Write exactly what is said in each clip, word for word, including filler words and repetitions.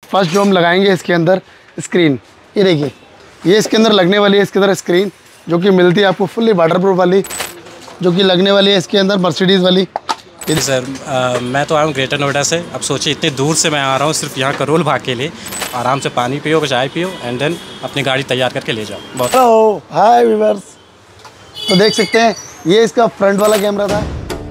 First जो हम लगाएंगे इसके अंदर स्क्रीन, ये देखिए ये इसके अंदर लगने वाली है। इसके अंदर स्क्रीन जो कि मिलती है आपको फुल्ली वाटरप्रूफ वाली, जो कि लगने वाली है इसके अंदर मर्सिडीज़ वाली। सर आ, मैं तो आया हूँ ग्रेटर नोएडा से। अब सोचिए इतने दूर से मैं आ रहा हूँ सिर्फ यहाँ करोल भाग के लिए। आराम से पानी पियो, चाय पियो एंड देन अपनी गाड़ी तैयार करके ले जाओ। बहुत हेलो हाय व्यूअर्स, तो देख सकते हैं ये इसका फ्रंट वाला कैमरा था।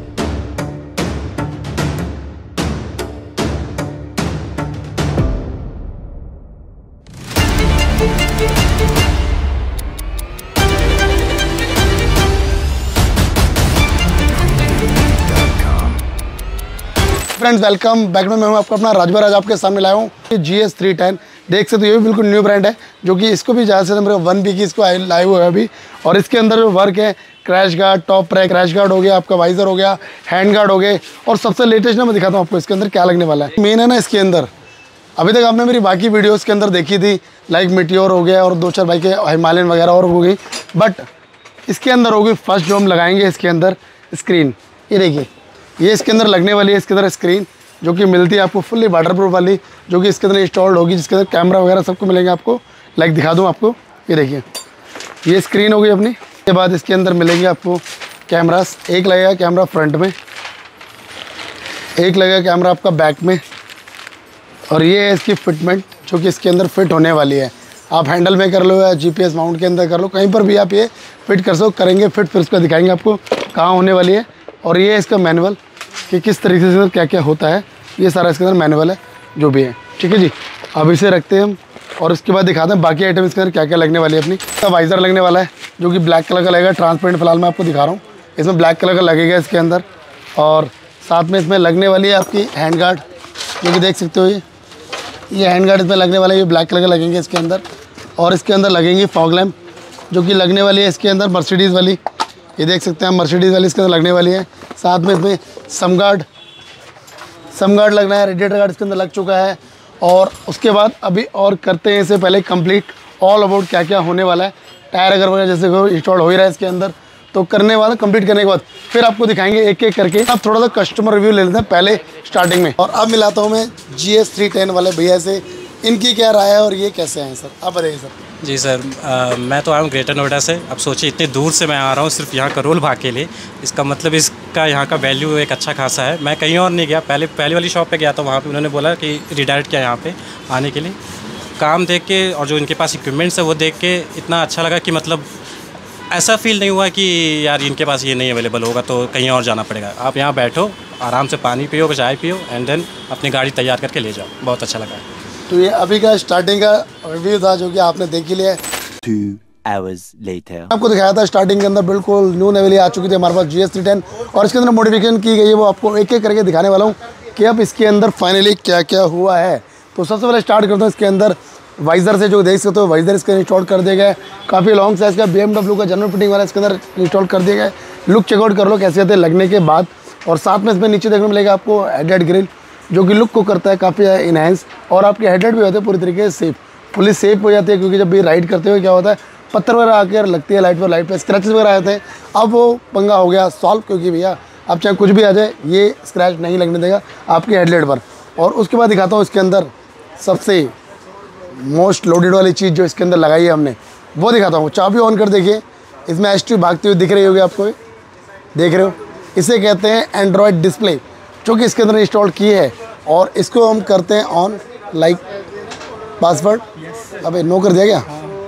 फ्रेंड्स वेलकम बैक में, मैं हूं आपका अपना राजभर। आज आपके सामने लाया हूं ये जी एस थ्री टेन। देख सकते हो ये भी बिल्कुल न्यू ब्रांड है, जो कि इसको भी ज़्यादा से मेरे वन वीक इसको लाए हुए है अभी। और इसके अंदर जो वर्क है, crash guard, top rack, crash guard हो गया, आपका वाइजर हो गया, हैंड गार्ड हो गए, और सबसे लेटेस्ट ना मैं दिखाता हूँ आपको इसके अंदर क्या लगने वाला है। मेन है ना इसके अंदर, अभी तक आपने मेरी बाकी वीडियोज़ के अंदर देखी थी, लाइक मीटियोर हो गया और दो चार बाइकें हिमालयन वगैरह और हो गई, बट इसके अंदर होगी फर्स्ट जो हम लगाएंगे इसके अंदर स्क्रीन। ये देखिए ये इसके अंदर लगने वाली है। इसके अंदर स्क्रीन जो कि मिलती है आपको फुल्ली वाटरप्रूफ वाली, जो कि इसके अंदर इंस्टॉल्ड होगी, जिसके अंदर कैमरा वगैरह सबको मिलेंगे आपको। लाइक दिखा दूँ आपको, ये देखिए ये स्क्रीन होगी अपनी। इसके बाद इसके अंदर मिलेंगे आपको कैमरास। एक लगेगा कैमरा फ्रंट में, एक लगेगा कैमरा आपका बैक में, और ये है इसकी फिटमेंट जो कि इसके अंदर फिट होने वाली है। आप हैंडल में कर लो या जी पी एस माउंट के अंदर कर लो, कहीं पर भी आप ये फिट कर सको, करेंगे फिट, फिर उसका दिखाएंगे आपको कहाँ होने वाली है। और ये है इसका मैनुअल कि किस तरीके से क्या क्या होता है, ये सारा इसके अंदर मैनुअल है जो भी है। ठीक है जी, अब इसे रखते हैं हम और उसके बाद दिखाते हैं बाकी आइटम इसके अंदर क्या क्या लगने वाली है। अपनी इसका वाइज़र लगने वाला है जो कि ब्लैक कलर का लगेगा, ट्रांसपेरेंट फिलहाल मैं आपको दिखा रहा हूँ। इसमें ब्लैक कलर का लगेगा इसके अंदर, और साथ में इसमें लगने वाली है आपकी हैंड गार्ड, जो कि देख सकते हो ये ये हैंड गार्ड इसमें लगने वाला है, ये ब्लैक कलर का लगेंगे इसके अंदर। और इसके अंदर लगेंगी फॉग लैम्प जो कि लगने वाली है इसके अंदर मर्सिडीज़ वाली, ये देख सकते हैं मर्सिडीज़ वाली इसके अंदर लगने वाली है। साथ में इसमें सम गार्ड सम गार्ड लगना है, रेडिएटर गार्ड इसके अंदर लग चुका है। और उसके बाद अभी और करते हैं इससे पहले कंप्लीट ऑल अबाउट क्या क्या होने वाला है। टायर अगर वगैरह जैसे को इंस्टॉल हो ही रहा है इसके अंदर, तो करने वाला कंप्लीट करने के बाद फिर आपको दिखाएंगे एक एक करके। अब थोड़ा सा कस्टमर रिव्यू ले लेते हैं पहले स्टार्टिंग में। और अब मिलाता हूँ मैं जी एस थ्री टेन वाले भैया से, इनकी क्या राय है और ये कैसे हैं सर, आप बताइए सर। जी सर, आ, मैं तो आया हूँ ग्रेटर नोएडा से। अब सोचिए इतने दूर से मैं आ रहा हूँ सिर्फ यहाँ करोल भाग के लिए। इसका मतलब इसका यहाँ का वैल्यू एक अच्छा खासा है। मैं कहीं और नहीं गया, पहले पहले वाली शॉप पे गया था, वहाँ पे उन्होंने बोला कि रिडायरेक्ट किया यहाँ पे आने के लिए। काम देख के और जो इनके पास इक्विपमेंट्स है वो देख के इतना अच्छा लगा कि मतलब ऐसा फील नहीं हुआ कि यार इनके पास ये नहीं अवेलेबल होगा तो कहीं और जाना पड़ेगा। आप यहाँ बैठो, आराम से पानी पियो, चाय पियो एंड देन अपनी गाड़ी तैयार करके ले जाओ। बहुत अच्छा लगा। तो ये अभी का स्टार्टिंग का रिव्यू था जो कि आपने देख ही लिया है। Two hours later. आपको दिखाया था स्टार्टिंग के अंदर बिल्कुल न्यू नवेली आ चुकी थी हमारे पास जी एस थ्री टेन, और इसके अंदर मॉडिफिकेशन की गई है, वो आपको एक एक करके दिखाने वाला हूँ कि अब इसके अंदर फाइनली क्या क्या हुआ है। तो सबसे पहले स्टार्ट करता हूँ इसके अंदर वाइज़र से, जो देख सकते हो वाइज़र इसके इंस्टॉल कर दिया गया है। काफ़ी लॉन्ग साइज़ का बी एम डब्ल्यू का जनरल फिटिंग वाला इसके अंदर इंस्टॉल कर दिया गया है। लुक चेकआउट कर लो कैसे आते हैं लगने के बाद। और साथ में इसमें नीचे देखने को मिलेगा आपको हेडलाइट ग्रिल, जो कि लुक को करता है काफ़ी इनहेंस, और आपके हेडलाइट भी होते हैं पूरी तरीके से सेफ, पुलिस सेफ हो जाती है। क्योंकि जब भी राइड करते हुए क्या होता है, पत्थर वगैरह आकर लगती है लाइट पर, लाइट पर स्क्रैचेस वगैरह आते हैं। अब वो पंगा हो गया सॉल्व, क्योंकि भैया अब चाहे कुछ भी आ जाए ये स्क्रैच नहीं लगने देगा आपकी हेडलाइट पर। और उसके बाद दिखाता हूँ इसके अंदर सबसे मोस्ट लोडेड वाली चीज़ जो इसके अंदर लगाई है हमने, वो दिखाता हूँ। चाबी ऑन कर देखिए, इसमें एच टी भागती हुई दिख रही होगी आपको, देख रहे हो, इसे कहते हैं एंड्रॉयड डिस्प्ले, जो कि इसके अंदर इंस्टॉल की है। और इसको हम करते हैं ऑन, लाइक पासवर्ड, अबे नो कर दिया क्या,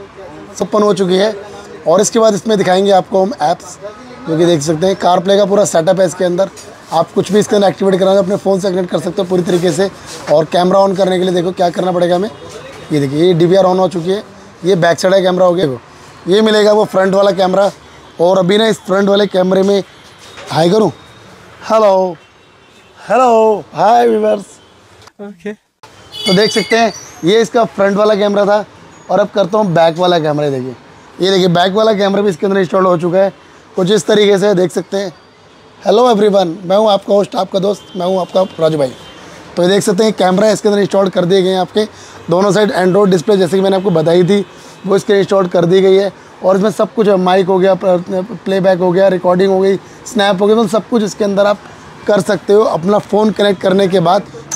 ओपन हो चुकी है। और इसके बाद इसमें दिखाएंगे आपको हम ऐप्स, जो कि देख सकते हैं कार प्ले का पूरा सेटअप है इसके अंदर। आप कुछ भी इसके अंदर एक्टिवेट कराना अपने फ़ोन से कनेक्ट कर सकते हो पूरी तरीके से। और कैमरा ऑन करने के लिए देखो क्या करना पड़ेगा हमें, ये देखिए ये डी वी आर ऑन हो चुकी है, ये बैक साइड का कैमरा हो गया, ये मिलेगा वो फ्रंट वाला कैमरा। और अभी ना इस फ्रंट वाले कैमरे में हाई करूँ, hello hello hi viewers, okay. तो देख सकते हैं ये इसका फ्रंट वाला कैमरा था, और अब करता हूँ बैक वाला कैमरा। देखिए ये देखिए बैक वाला कैमरा भी इसके अंदर इंस्टॉल हो चुका है कुछ इस तरीके से, देख सकते हैं। हेलो एवरीवन, मैं हूँ आपका होस्ट, आपका दोस्त, मैं हूँ आपका राजू भाई। तो ये देख सकते हैं कैमरा इसके अंदर इंस्टॉल कर दिए गए हैं आपके दोनों साइड। एंड्रॉयड डिस्प्ले जैसे कि मैंने आपको बताई थी वो इसके इंस्टॉल कर दी गई है। और इसमें सब कुछ, माइक हो गया, प्लेबैक हो गया, रिकॉर्डिंग हो गई, स्नैप हो गया, तो सब कुछ इसके अंदर आप कर सकते हो। अपना फ़ोन कनेक्ट करने के बाद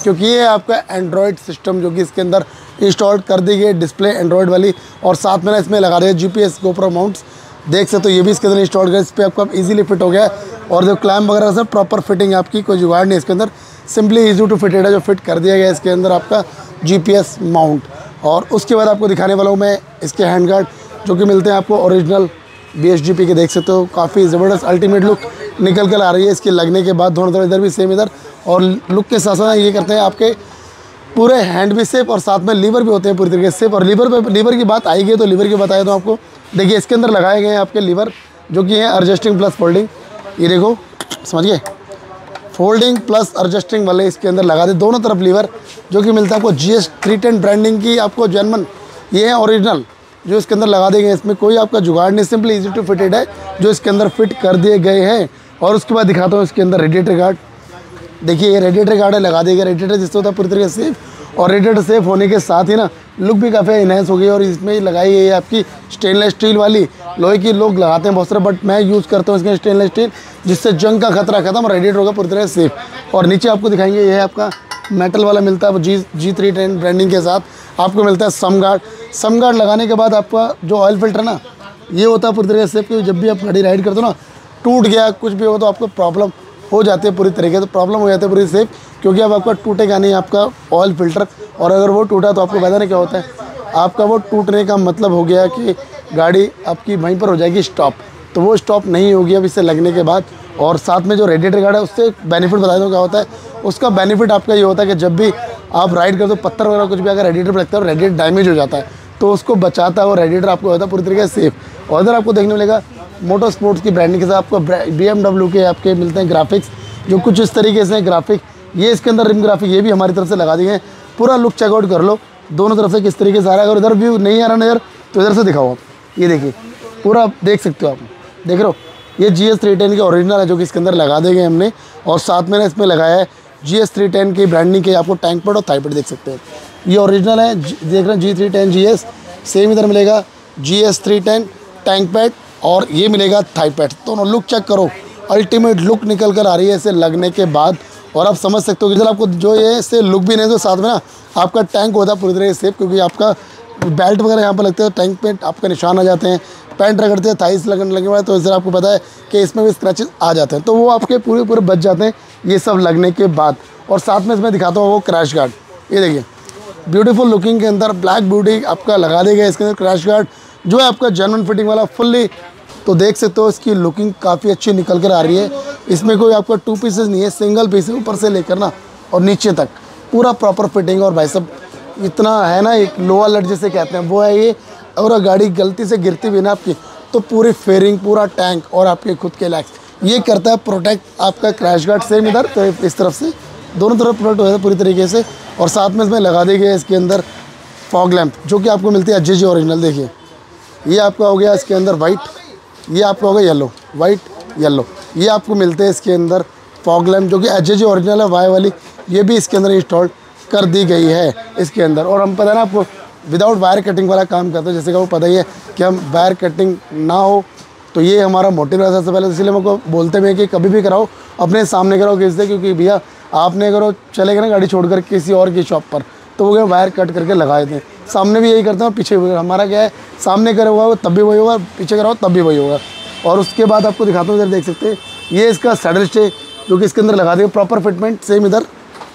क्योंकि ये आपका एंड्रॉयड सिस्टम जो कि इसके अंदर इंस्टॉल कर दी गई, डिस्प्ले एंड्रॉयड वाली, और साथ में ना इसमें लगा रहे जीपीएस गोप्रो माउंट्स, देख सकते हो ये भी इसके अंदर इंस्टॉल कर, इस पर आपका इजीली फिट हो गया है। और जो क्लैम्प वगैरह सब प्रॉपर फिटिंग आपकी, कोई जुगाड़ नहीं इसके अंदर, सिंपली इजी टू फिटेड है जो फिट कर दिया गया है इसके अंदर आपका जीपीएस माउंट। और उसके बाद आपको दिखाने वाला हूँ मैं इसके हैंड गार्ड जो कि मिलते हैं आपको original B H D P के, देख सकते हो काफ़ी ज़बरदस्त अल्टीमेट लुक निकल कर आ रही है इसके लगने के बाद। दोनों तरफ इधर भी सेम इधर, और लुक के साथ साथ ये करते हैं आपके पूरे हैंड भी सेफ और साथ में लीवर भी होते हैं पूरी तरीके से सेफ। और लीवर पे लीवर की बात आएगी तो लीवर की बताया तो आपको देखिए इसके अंदर लगाए गए हैं आपके लीवर जो कि है एडजस्टिंग प्लस फोल्डिंग, ये देखो समझ गए, फोल्डिंग प्लस एडजस्टिंग वाले इसके अंदर लगा दे दोनों तरफ लीवर, जो कि मिलता है आपको G S three ten branding की, आपको जर्मन ये है ओरिजिनल जो इसके अंदर लगा देंगे। इसमें कोई आपका जुगाड़ नहीं, सिंपली इजी टू फिटेड है जो इसके अंदर फिट कर दिए गए हैं। और उसके बाद दिखाता हूँ इसके अंदर रेडिएटर गार्ड, देखिए ये रेडिएटर गार्ड है, लगा दिया रेडिएटर जिससे होता है पूरी तरीके से सेफ। और रेडिएटर सेफ होने के साथ ही ना लुक भी काफ़ी इनहेंस हो गई। और इसमें लगाई गई है आपकी स्टेनलेस स्टील वाली, लोहे की लोग लगाते हैं बहुत सारे, बट मैं यूज़ करता हूँ इसके स्टेनलेस स्टील, जिससे जंग का खतरा खत्म, रेडिएटर होगा पूरी तरह से सेफ। और नीचे आपको दिखाएंगे ये है आपका मेटल वाला मिलता है G G three ten branding के साथ, आपको मिलता है सम गार्ड। सम गार्ड लगाने के बाद आपका जो ऑयल फिल्टर ना ये होता है पूरी तरीके से, क्योंकि जब भी आप गाड़ी राइड करते हो ना, टूट गया कुछ भी हो तो आपको प्रॉब्लम हो जाती है पूरी तरीके से, प्रॉब्लम हो जाती है पूरी सेफ, क्योंकि अब आपका टूटेगा नहीं आपका ऑयल फिल्टर। और अगर वो टूटा तो आपको पता नहीं क्या होता है, आपका वो टूटने का मतलब हो गया कि गाड़ी आपकी वहीं पर हो जाएगी स्टॉप, तो वो स्टॉप नहीं होगी अब इससे लगने के बाद। और साथ में जो रेडिएटर गार्ड है उससे बेनिफिट बता दो क्या होता है, उसका बेनिफिट आपका ये होता है कि जब भी आप राइड करते हो पत्थर वगैरह कुछ भी अगर रेडिएटर पर लगता है और रेडिएटर डैमेज हो जाता है तो उसको बचाता है, वो रेडिएटर आपको होता है पूरी तरीके से सेफ। और इधर आपको देखने मिलेगा मोटर स्पोर्ट्स की ब्रांडिंग के साथ आपको बी एम डब्ल्यू के आपके मिलते हैं ग्राफिक्स, जो कुछ इस तरीके से ग्राफिक, ये इसके अंदर रिम ग्राफिक ये भी हमारी तरफ से लगा दिए हैं। पूरा लुक चेकआउट कर लो दोनों तरफ से किस तरीके से आ रहा है। अगर इधर व्यू नहीं आ रहा नज़र तो इधर से दिखाओ आप, ये देखिए पूरा देख सकते हो आप, देख रहे हो ये जी एस थ्री टेन के ओरिजिनल है जो कि इसके अंदर लगा देंगे हमने। और साथ में ना इसमें लगाया है जी एस थ्री टेन की ब्रांडिंग के, आपको टैंक पैड और थाई पैड देख सकते हो, ये ओरिजिनल है, देख रहे हैं G three ten G S, same इधर मिलेगा G S three ten tank pad और ये मिलेगा थाई पैड। दोनों लुक चेक करो, अल्टीमेट लुक निकल कर आ रही है इसे लगने के बाद। और आप समझ सकते हो कि जब आपको जो ये इससे लुक भी नहीं तो साथ में ना आपका टैंक होता है पूरी तरह से सेफ, क्योंकि आपका बेल्ट वगैरह यहाँ पर लगते हैं, टैंक पे आपके निशान आ जाते हैं, पैंट रगड़ते हैं, थाइस लगने लगे हुए तो इससे आपको पता है कि इसमें भी स्क्रैचेस आ जाते हैं, तो वो आपके पूरे पूरे बच जाते हैं ये सब लगने के बाद। और साथ में इसमें दिखाता हूँ वो क्रैश गार्ड, ये देखिए ब्यूटीफुल लुकिंग के अंदर ब्लैक ब्यूटी आपका लगा देगा गया इसके अंदर क्रैश गार्ड जो है आपका जर्मन फिटिंग वाला फुल्ली, तो देख सकते हो इसकी लुकिंग काफ़ी अच्छी निकल कर आ रही है। इसमें कोई आपका टू पीसेस नहीं है, सिंगल पीस है, ऊपर से लेकर ना और नीचे तक पूरा प्रॉपर फिटिंग। और भाई सब इतना है ना एक लोअर लट जिसे कहते हैं वो है ये, और गाड़ी गलती से गिरती भी ना आपकी तो पूरी फेयरिंग पूरा टैंक और आपके खुद के लैक्स ये करता है प्रोटेक्ट आपका क्रैश गार्ड। सेम इधर तो इस तरफ से दोनों तरफ प्रोटेक्ट हो जाता है पूरी तरीके से। और साथ में इसमें लगा दी गई है इसके अंदर फॉग लैंप जो कि आपको मिलती है एच जे जी ओरिजिनल, देखिए ये आपका हो गया इसके अंदर वाइट, ये आपका होगा येलो, वाइट येलो, ये आपको मिलते हैं इसके अंदर फॉग लैंप जो कि एच जे जी ओरिजिनल है वाई वाली, ये भी इसके अंदर इंस्टॉल कर दी गई है इसके अंदर। और हम पता है ना आपको विदाउट वायर कटिंग वाला काम करते हैं, जैसे कि वो पता ही है कि हम वायर कटिंग ना हो, तो ये हमारा मोटिव रहता है सबसे पहले, इसलिए हमको बोलते हैं कि कभी भी कराओ अपने सामने कराओ किससे, क्योंकि भैया आपने करो चले गए ना गाड़ी छोड़कर किसी और की शॉप पर तो वो क्या वायर कट करके लगाए थे। सामने भी यही करते हैं, पीछे भी हमारा क्या है सामने करे हुआ तब भी वही होगा, पीछे कराओ तब भी वही होगा। और उसके बाद आपको दिखाता हूँ, इधर देख सकते हैं ये इसका सैडल स्टे जो कि इसके अंदर लगा देगा प्रॉपर फिटमेंट, सेम इधर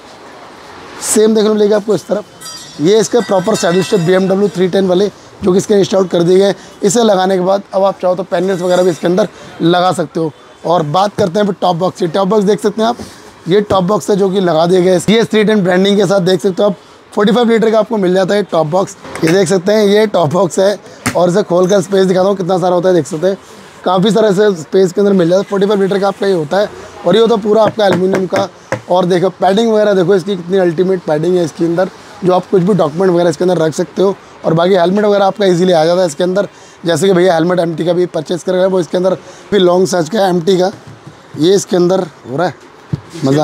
सेम देखने मिलेगा आपको इस तरफ, ये इसका proper saddle stay B M W three ten वाले जो कि इसके इंस्टॉल कर दिए गए। इसे लगाने के बाद अब आप चाहो तो पैनल्स वगैरह भी इसके अंदर लगा सकते हो। और बात करते हैं फिर टॉप बॉक्स की, टॉप बॉक्स देख सकते हैं आप, ये टॉप बॉक्स है जो कि लगा दिए गए C S three ten branding के साथ, देख सकते हो आप पैंतालीस लीटर का आपको मिल जाता है टॉप बॉक्स। ये देख सकते हैं ये टॉप बॉक्स है और इसे खोल कर स्पेस दिखाता हूँ कितना सारा होता है, देख सकते हैं काफ़ी सारा इसे स्पेस के अंदर मिल जाता है। पैंतालीस लीटर का आपका ये होता है और ये होता है पूरा आपका एल्यूमिनियम का। और देखो पैडिंग वगैरह देखो इसकी कितनी अल्टीमेट पैडिंग है इसके अंदर, जो आप कुछ भी डॉक्यूमेंट वगैरह इसके अंदर रख सकते हो। और बाकी हेलमेट वगैरह आपका इजीली आ जाता है इसके अंदर, जैसे कि भैया हेलमेट एम टी का भी परचेज़ कर रहे हैं वो इसके अंदर भी लॉन्ग साइज का एम टी का ये इसके अंदर हो रहा है मज़ा।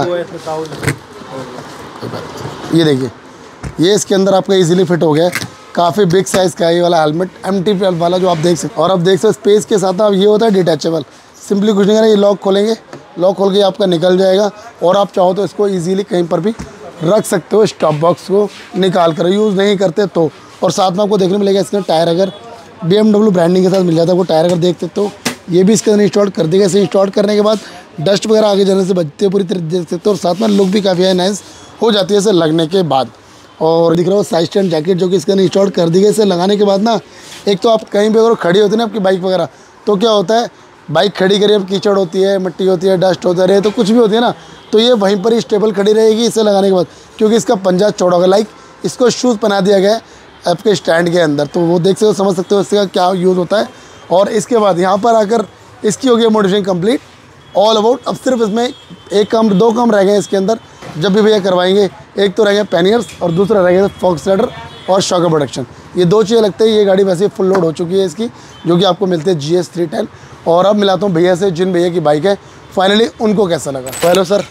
ये देखिए ये इसके अंदर आपका इजीली फिट हो गया है, काफ़ी बिग साइज़ का है ये वाला हेलमेट एम टी वाला जो आप देख सकते। और आप देख सकते स्पेस के साथ आप ये होता है डिटैचेबल, सिंपली कुछ नहीं करना, ये लॉक खोलेंगे, लॉक खोल के आपका निकल जाएगा और आप चाहो तो इसको ईजीली कहीं पर भी रख सकते हो स्टॉप बॉक्स को निकाल कर, यूज़ नहीं करते तो। और साथ में आपको देखने मिलेगा इसके टायर, अगर बी एम डब्ल्यू ब्रांडिंग के साथ मिल जाता है वो टायर, अगर देख सकते हो ये भी इसके अंदर इंस्टॉल कर देगा। इसे इंस्टॉल करने के बाद डस्ट वगैरह आगे जाने से बचते पूरी तरह देख सकते हो, और साथ में लुक भी काफ़ी नाइस हो जाती है इसे लगने के बाद। और दिख रहा हो साइड स्टैंड जैकेट जो कि इसके अंदर इंस्टॉल कर दी गई। इसे लगाने के बाद ना, एक तो आप कहीं भी अगर खड़ी होती है ना आपकी बाइक वगैरह, तो क्या होता है बाइक खड़ी करिए, अब कीचड़ होती है, मिट्टी होती है, डस्ट होता है, तो कुछ भी होती है ना, तो ये वहीं पर ही स्टेबल खड़ी रहेगी इसे लगाने के बाद, क्योंकि इसका पंजा चौड़ा होगा। लाइक इसको शूज़ बना दिया गया है आपके स्टैंड के अंदर, तो वो देख सकते हो, समझ सकते हो इसका क्या यूज़ होता है। और इसके बाद यहाँ पर आकर इसकी हो गई मॉडिफिकेशन कंप्लीट ऑल अबाउट। अब सिर्फ इसमें एक काम, दो काम रह गए इसके अंदर जब भी भैया करवाएंगे। एक तो रह गया पैनियर्स और दूसरा रह गया फॉग स्लाइडर और शॉक प्रोटेक्शन। ये दो चीज़ें लगते हैं। ये गाड़ी वैसे फुल लोड हो चुकी है इसकी, जो कि आपको मिलती है जी एस थ्री टेन। और अब मिलाता हूँ भैया से, जिन भैया की बाइक है फाइनली उनको कैसा लगा। तो हेलो सर,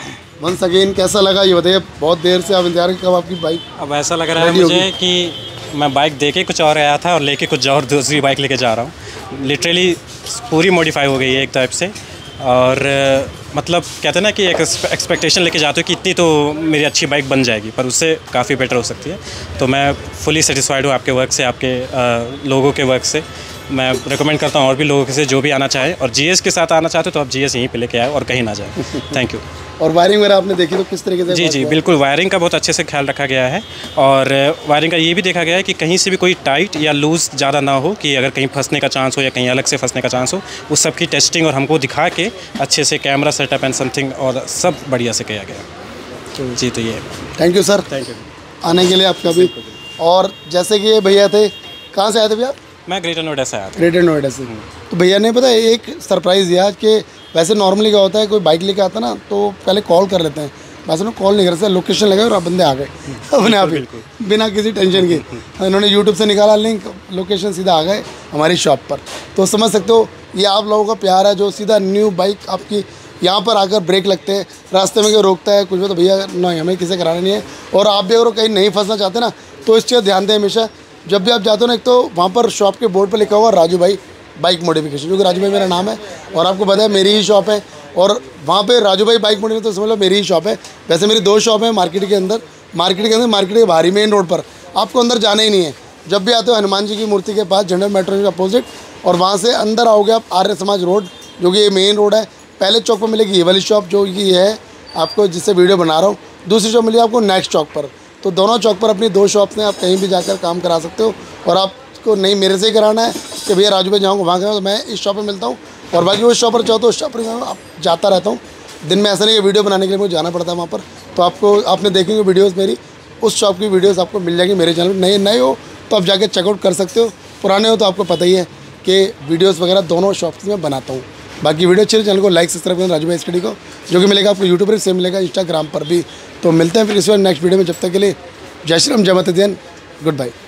वंस अगेन कैसा लगा ये बताइए। बहुत देर से आप इंतजार कब आपकी बाइक अब ऐसा लग रहा है मुझे कि मैं बाइक देके कुछ और आया था और लेके कुछ और दूसरी बाइक लेके जा रहा हूँ। लिटरली पूरी मॉडिफाई हो गई है एक टाइप से। और मतलब कहते हैं ना कि एक एक्सपेक्टेशन लेके जाते हो कि इतनी तो मेरी अच्छी बाइक बन जाएगी, पर उससे काफ़ी बेटर हो सकती है। तो मैं फुली सेटिस्फाइड हूँ आपके वर्क से, आपके आ, लोगों के वर्क से। मैं रिकमेंड करता हूँ और भी लोगों से जो भी आना चाहे और जीएस के साथ आना चाहते हो तो आप जीएस यहीं पे लेके आए और कहीं ना जाए। Thank you. और वायरिंग वगैरह आपने देखी तो किस तरीके से? जी जी बिल्कुल, वायरिंग का बहुत अच्छे से ख्याल रखा गया है। और वायरिंग का ये भी देखा गया है कि कहीं से भी कोई टाइट या लूज़ ज़्यादा ना हो, कि अगर कहीं फंसने का चांस हो या कहीं अलग से फंसने का चांस हो, उस सब की टेस्टिंग और हमको दिखा के अच्छे से कैमरा सेटअप एंड समथिंग और सब बढ़िया से किया गया। तो जी तो ये thank you sir, thank you आने के लिए आपका भी। और जैसे कि ये भैया थे, कहाँ से आए थे भैया? मैं ग्रेटर नोएडा से आया था। ग्रेटर नोएडा से। तो भैया ने पता है एक सरप्राइज़ दिया कि वैसे नॉर्मली क्या होता है, कोई बाइक लेके आता ना तो पहले कॉल कर लेते हैं, वैसे ना कॉल नहीं कर सकते, लोकेशन लगा और आप बंदे आ गए अपने आप ही बिना किसी टेंशन के। इन्होंने यूट्यूब से निकाला लिंक, लोकेशन सीधा आ गए हमारी शॉप पर। तो समझ सकते हो ये आप लोगों का प्यार है, जो सीधा न्यू बाइक आपकी यहाँ पर आकर ब्रेक लगते हैं, रास्ते में कोई रोकता है कुछ भी तो भैया नहीं, हमें किसी कराना नहीं है। और आप भी अगर कहीं नहीं फंसना चाहते ना तो इस चीज़ ध्यान दें हमेशा, जब भी आप जाते हो ना, एक तो वहाँ पर शॉप के बोर्ड पर लिखा हुआ राजू भाई बाइक मॉडिफिकेशन, जो कि राजू भाई मेरा नाम है और आपको पता है मेरी ही शॉप है। और वहाँ पे राजू भाई बाइक मॉडिफिकेशन तो समझ लो मेरी ही शॉप है। वैसे मेरी दो शॉप है मार्केट के अंदर, मार्केट के अंदर मार्केट के बाहरी मेन रोड पर, आपको अंदर जाना ही नहीं है। जब भी आते हो हनुमान जी की मूर्ति के पास जनरल मेट्रो के अपोजिट, और वहाँ से अंदर आओगे आप आर्य समाज रोड, जो कि ये मेन रोड है। पहले चौक पर मिलेगी ये वाली शॉप जो कि है आपको जिससे वीडियो बना रहा हूँ, दूसरी शॉप मिलेगी आपको नेक्स्ट चौक पर। तो दोनों चौक पर अपनी दो शॉप्स हैं, आप कहीं भी जाकर काम करा सकते हो। और आपको नहीं मेरे से ही कराना है कि भैया राजू भाई जाऊँगा वहाँ कराऊँ, तो मैं इस शॉप पर मिलता हूँ। और बाकी उस शॉप पर चाहो तो उस शॉप पर आप जाता रहता हूँ। दिन में ऐसा नहीं कि वीडियो बनाने के लिए मुझे जाना पड़ता है वहाँ पर। तो आपको आपने देखेंगे वीडियोज़ मेरी, उस शॉप की वीडियोज़ आपको मिल जाएगी मेरे चैनल पर। नए नए हो तो आप जाके चेकआउट कर सकते हो, पुराने हो तो आपको पता ही है कि वीडियोज़ वगैरह दोनों शॉप्स में बनाता हूँ। बाकी वीडियो अच्छी चैनल को लाइक सब्सक्राइब करें राजू भाई स्टडी को, जो कि मिलेगा आपको यूट्यूब पर, सेम मिलेगा इंस्टाग्राम पर भी। तो मिलते हैं फिर इस बार नेक्स्ट वीडियो में, जब तक के लिए जय श्री राम, जय माता दी, गुड बाय।